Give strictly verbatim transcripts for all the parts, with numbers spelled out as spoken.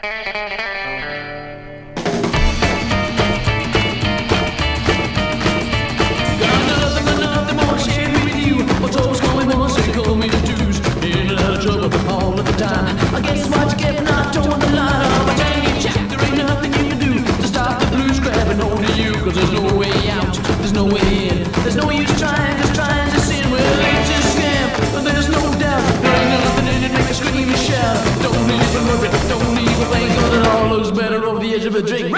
I guess what you get not towing the line up. I tell you, Jack, there ain't nothing you can do to stop the blues grabbing hold of you. Cause there's no way out, there's no way in. There's no use trying, cause trying to sin. Well, it's a scam, but there's no doubt. There ain't nothing in it, make a scream and shout. Don't even worry, don't even think, cause it all looks better over the edge of a drink.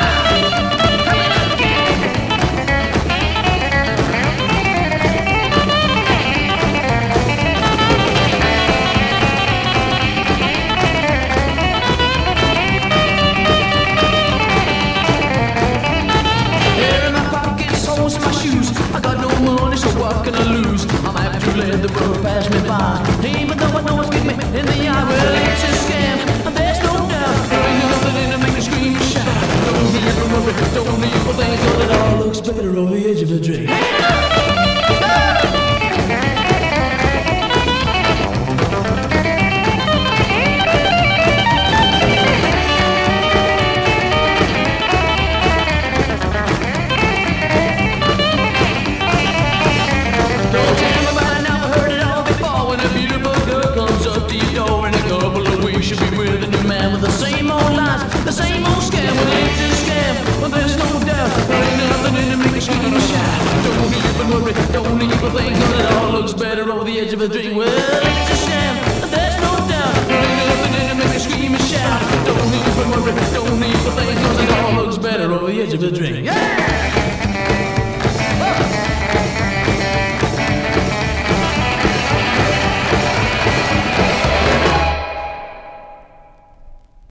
I got no money, so what can I lose? I'm happy to let the road pass me by. Even though I know it's kicked me in the eye. Well, it's a scam, and there's no doubt. There ain't nothing in it to make me scream and shout. Don't even worry, don't even think, cause it all looks better on the edge of a drink. Should be with a new man with the same old lies, the same old scam.